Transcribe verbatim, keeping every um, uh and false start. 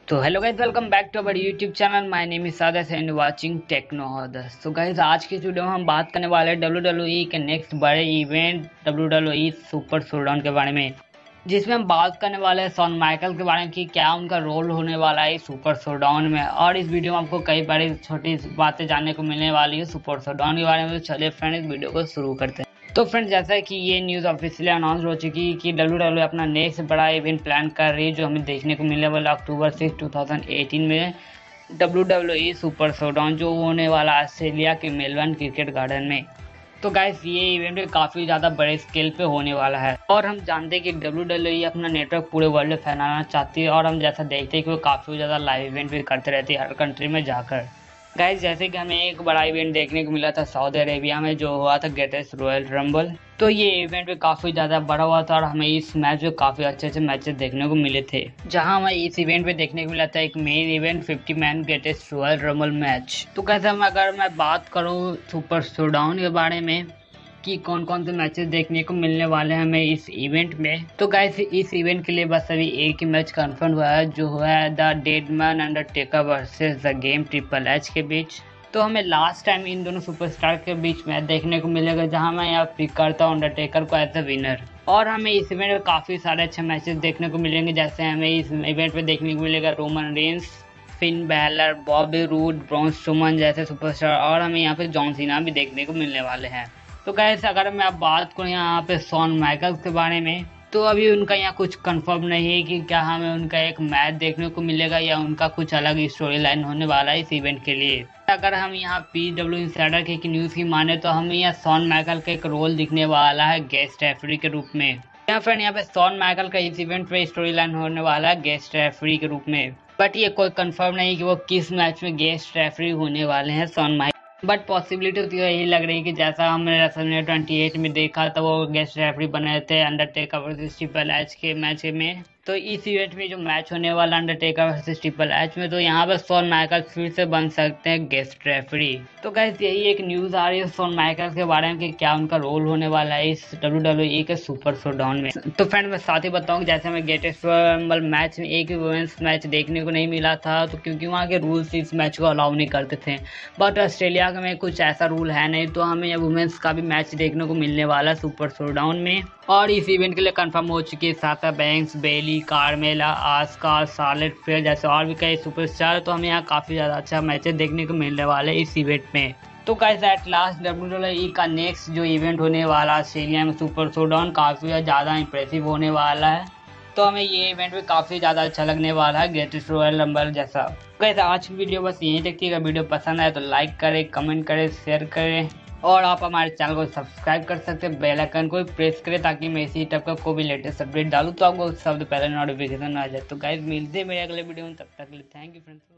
तो hello guys, welcome back to our YouTube channel. My name is सादस and watching techno हॉदस। तो guys, आज की इस वीडियो में हम बात करने वाले हैं डब्ल्यू डब्ल्यू ई के नेक्स्ट बड़े event W W E super showdown के बारे में, जिसमें हम बात करने वाले हैं शॉन माइकल के बारे में कि क्या उनका रोल होने वाला है सुपर शोडाउन में। और इस वीडियो में आपको कई बड़ी छोटी बातें जानने को मिलने वाली है सुपर शोडाउन के बारे में। तो चलिए फ्रेंड, इस वीडियो को शुरू करते हैं। तो फ्रेंड्स, जैसा कि ये न्यूज़ ऑफिशियली अनाउंस हो चुकी है कि डब्ल्यू डब्ल्यू अपना नेक्स्ट बड़ा इवेंट प्लान कर रही है, जो हमें देखने को मिलने वाला October six two thousand eighteen में W W E super showdown, जो होने वाला ऑस्ट्रेलिया के मेलबर्न क्रिकेट गार्डन में। तो गाइस, ये इवेंट काफ़ी ज़्यादा बड़े स्केल पे होने वाला है और हम जानते हैं कि डब्ल्यू डब्ल्यू ई अपना नेटवर्क पूरे वर्ल्ड में फैलाना चाहती है। और हम जैसा देखते हैं कि वो काफ़ी ज़्यादा लाइव इवेंट भी करते रहती है हर कंट्री में जाकर। गाइस, जैसे कि हमें एक बड़ा इवेंट देखने को मिला था सऊदी अरेबिया में, जो हुआ था ग्रेटेस्ट रॉयल रंबल। तो ये इवेंट भी काफ़ी ज़्यादा बड़ा हुआ था और हमें इस मैच में काफ़ी अच्छे अच्छे मैचेस देखने को मिले थे, जहां हमें इस इवेंट में देखने को मिला था एक main event fifty man greatest royal rumble match. तो कैसे हम अगर मैं बात करूँ सुपर शोडाउन के बारे में कि कौन कौन से मैचेस देखने को मिलने वाले हैं हमें इस इवेंट में, तो गाइस इस इवेंट के लिए बस अभी एक ही मैच कंफर्म हुआ है, जो हुआ है the dead man Undertaker versus the game triple H के बीच। तो हमें लास्ट टाइम इन दोनों सुपरस्टार के बीच मैच देखने को मिलेगा, जहां मैं यहाँ पिक करता हूँ अंडरटेकर को एज अ विनर। और हमें इस इवेंट में काफ़ी सारे अच्छे मैचेस देखने को मिलेंगे, जैसे हमें इस इवेंट में देखने को मिलेगा Roman Reigns, Finn Balor, Bobby Roode, Braun Strowman जैसे सुपरस्टार, और हमें यहाँ पे जॉन सीना भी देखने को मिलने वाले हैं। तो गाइस, अगर मैं अब बात करूँ यहाँ पे शॉन माइकल के बारे में, तो अभी उनका यहाँ कुछ कंफर्म नहीं है कि क्या हमें उनका एक मैच देखने को मिलेगा या उनका कुछ अलग स्टोरी लाइन होने वाला है इस इवेंट के लिए। अगर हम यहाँ पी डब्ल्यू इनसाइडर के न्यूज़ की माने तो हमें यहाँ शॉन माइकल का एक रोल दिखने वाला है गेस्ट रेफरी के रूप में। यहाँ फ्रेंड, यहाँ पे शॉन माइकल का इस इवेंट पे स्टोरी लाइन होने वाला है गेस्ट रेफरी के रूप में, बट ये कोई कंफर्म नहीं कि वो किस मैच में गेस्ट रेफरी होने वाले हैं शॉन माइकल। बट पॉसिबिलिटी तो यही लग रही है कि जैसा हमने रेसलमेनिया ट्वेंटी एट में देखा था, वो गेस्ट रेफरी बने थे अंडरटेकर वर्सेस ट्रिपल एच के मैच में। तो इस इवेंट में जो मैच होने वाला अंडरटेकर वर्सेस ट्रिपल एच में, तो यहाँ पर शॉन माइकल फिर से बन सकते हैं गेस्ट रेफरी। तो गाइस, यही एक न्यूज़ आ रही है शॉन माइकल के बारे में कि क्या उनका रोल होने वाला है इस डब्ल्यू डब्ल्यू ई के सुपर शोडाउन में। तो फ्रेंड, मैं साथ ही बताऊँ, जैसे हमें ग्रेटेस्ट रंबल मैच में एक भी वुमेन्स मैच देखने को नहीं मिला था, तो क्योंकि वहाँ के रूल्स इस मैच को अलाउ नहीं करते थे। बट ऑस्ट्रेलिया में कुछ ऐसा रूल है नहीं, तो हमें वुमेन्स का भी मैच देखने को मिलने वाला है सुपर शोडाउन में। और इस इवेंट के लिए कंफर्म हो चुकी है Sasha Banks, Bayley, Carmella, Asuka, Charlotte Flair जैसे और भी कई सुपरस्टार। तो हमें यहाँ काफ़ी ज़्यादा अच्छा मैचेस देखने को मिलने वाले इस इवेंट में। तो guys, at last W W E का नेक्स्ट जो इवेंट होने वाला ऑस्ट्रेलिया में सुपर शोडाउन काफ़ी ज़्यादा इंप्रेसिव होने वाला है। तो हमें ये इवेंट भी काफ़ी ज़्यादा अच्छा लगने वाला है ग्रेटेस्ट रॉयल रंबल जैसा। गाइस, आज की वीडियो बस यहीं तक थी। अगर वीडियो पसंद आए तो लाइक करें, कमेंट करें, शेयर करें, और आप हमारे चैनल को सब्सक्राइब कर सकते हैं। बेल आइकन को प्रेस करें ताकि मैं इसी टाइप का कोई भी लेटेस्ट अपडेट डालूँ तो आपको सबसे पहले नोटिफिकेशन आ जाए। तो गाइस, मिलते हैं मेरे अगले वीडियो में, तब तक के लिए थैंक यू फ्रेंड्स।